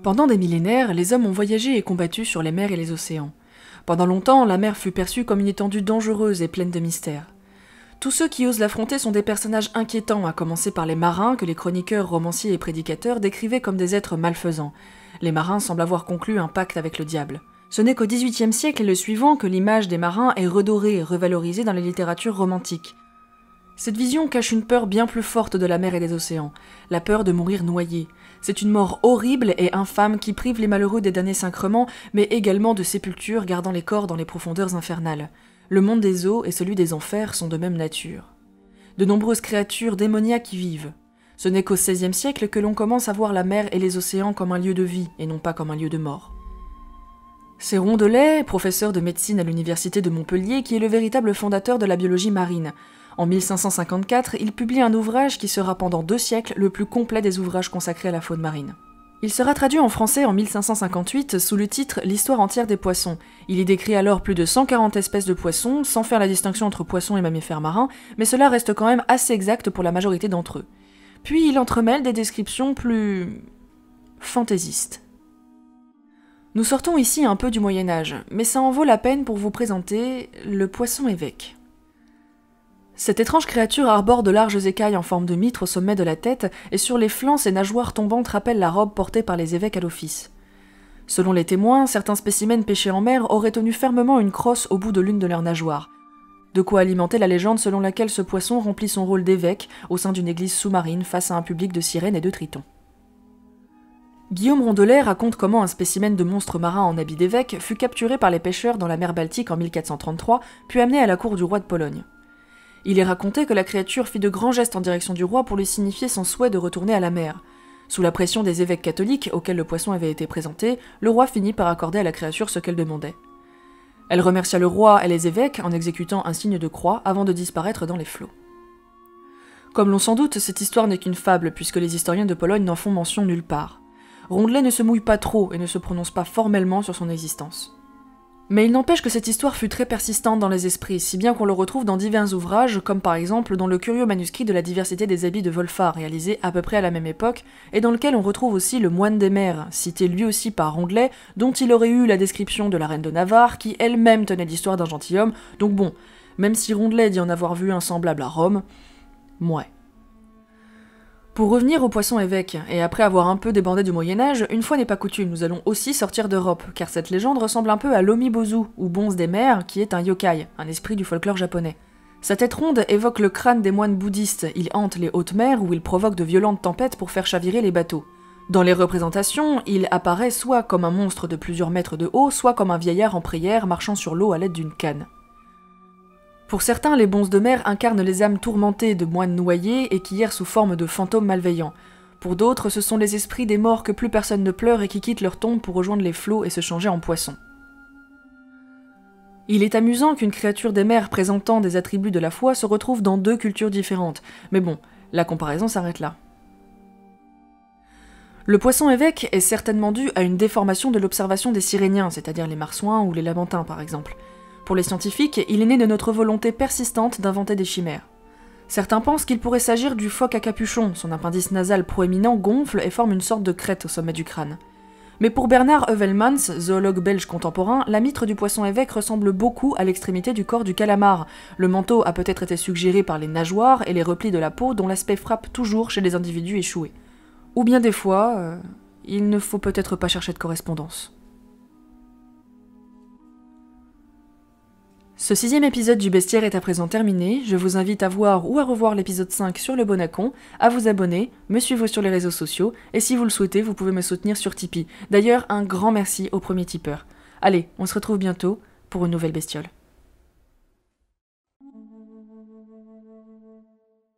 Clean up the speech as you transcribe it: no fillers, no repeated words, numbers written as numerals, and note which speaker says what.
Speaker 1: Pendant des millénaires, les hommes ont voyagé et combattu sur les mers et les océans. Pendant longtemps, la mer fut perçue comme une étendue dangereuse et pleine de mystères. Tous ceux qui osent l'affronter sont des personnages inquiétants, à commencer par les marins que les chroniqueurs, romanciers et prédicateurs décrivaient comme des êtres malfaisants. Les marins semblent avoir conclu un pacte avec le diable. Ce n'est qu'au XVIIIe siècle et le suivant que l'image des marins est redorée et revalorisée dans les littératures romantiques. Cette vision cache une peur bien plus forte de la mer et des océans, la peur de mourir noyé. C'est une mort horrible et infâme qui prive les malheureux des damnés sacrements, mais également de sépultures gardant les corps dans les profondeurs infernales. Le monde des eaux et celui des enfers sont de même nature. De nombreuses créatures démoniaques y vivent. Ce n'est qu'au XVIe siècle que l'on commence à voir la mer et les océans comme un lieu de vie et non pas comme un lieu de mort. C'est Rondelet, professeur de médecine à l'université de Montpellier, qui est le véritable fondateur de la biologie marine. En 1554, il publie un ouvrage qui sera pendant 2 siècles le plus complet des ouvrages consacrés à la faune marine. Il sera traduit en français en 1558 sous le titre « L'histoire entière des poissons ». Il y décrit alors plus de 140 espèces de poissons, sans faire la distinction entre poissons et mammifères marins, mais cela reste quand même assez exact pour la majorité d'entre eux. Puis il entremêle des descriptions plus... fantaisistes. Nous sortons ici un peu du Moyen-Âge, mais ça en vaut la peine pour vous présenter le poisson-évêque. Cette étrange créature arbore de larges écailles en forme de mitre au sommet de la tête, et sur les flancs ses nageoires tombantes rappellent la robe portée par les évêques à l'office. Selon les témoins, certains spécimens pêchés en mer auraient tenu fermement une crosse au bout de l'une de leurs nageoires. De quoi alimenter la légende selon laquelle ce poisson remplit son rôle d'évêque au sein d'une église sous-marine face à un public de sirènes et de tritons. Guillaume Rondelet raconte comment un spécimen de monstre marin en habit d'évêque fut capturé par les pêcheurs dans la mer Baltique en 1433, puis amené à la cour du roi de Pologne. Il est raconté que la créature fit de grands gestes en direction du roi pour lui signifier son souhait de retourner à la mer. Sous la pression des évêques catholiques auxquels le poisson avait été présenté, le roi finit par accorder à la créature ce qu'elle demandait. Elle remercia le roi et les évêques en exécutant un signe de croix avant de disparaître dans les flots. Comme l'on s'en doute, cette histoire n'est qu'une fable puisque les historiens de Pologne n'en font mention nulle part. Rondelet ne se mouille pas trop et ne se prononce pas formellement sur son existence. Mais il n'empêche que cette histoire fut très persistante dans les esprits, si bien qu'on le retrouve dans divers ouvrages, comme par exemple dans le curieux manuscrit de la diversité des habits de Wolfart, réalisé à peu près à la même époque, et dans lequel on retrouve aussi le moine des mers, cité lui aussi par Rondelet, dont il aurait eu la description de la reine de Navarre, qui elle-même tenait l'histoire d'un gentilhomme, donc bon, même si Rondelet dit en avoir vu un semblable à Rome, mouais. Pour revenir au poisson évêque, et après avoir un peu débandé du Moyen-Âge, une fois n'est pas coutume, nous allons aussi sortir d'Europe, car cette légende ressemble un peu à l'Omibozu, ou bonze des mers, qui est un yokai, un esprit du folklore japonais. Sa tête ronde évoque le crâne des moines bouddhistes, il hante les hautes mers où il provoque de violentes tempêtes pour faire chavirer les bateaux. Dans les représentations, il apparaît soit comme un monstre de plusieurs mètres de haut, soit comme un vieillard en prière marchant sur l'eau à l'aide d'une canne. Pour certains, les bonzes de mer incarnent les âmes tourmentées de moines noyés et qui errent sous forme de fantômes malveillants. Pour d'autres, ce sont les esprits des morts que plus personne ne pleure et qui quittent leur tombe pour rejoindre les flots et se changer en poissons. Il est amusant qu'une créature des mers présentant des attributs de la foi se retrouve dans 2 cultures différentes, mais bon, la comparaison s'arrête là. Le poisson évêque est certainement dû à une déformation de l'observation des Siréniens, c'est-à-dire les marsouins ou les lamantins par exemple. Pour les scientifiques, il est né de notre volonté persistante d'inventer des chimères. Certains pensent qu'il pourrait s'agir du phoque à capuchon, son appendice nasal proéminent gonfle et forme une sorte de crête au sommet du crâne. Mais pour Bernard Heuvelmans, zoologue belge contemporain, la mitre du poisson évêque ressemble beaucoup à l'extrémité du corps du calamar. Le manteau a peut-être été suggéré par les nageoires et les replis de la peau dont l'aspect frappe toujours chez les individus échoués. Ou bien des fois, il ne faut peut-être pas chercher de correspondance. Ce 6e épisode du Bestiaire est à présent terminé, je vous invite à voir ou à revoir l'épisode 5 sur le Bonacon, à vous abonner, me suivre sur les réseaux sociaux, et si vous le souhaitez, vous pouvez me soutenir sur Tipeee. D'ailleurs, un grand merci au premier tipeur. Allez, on se retrouve bientôt pour une nouvelle bestiole.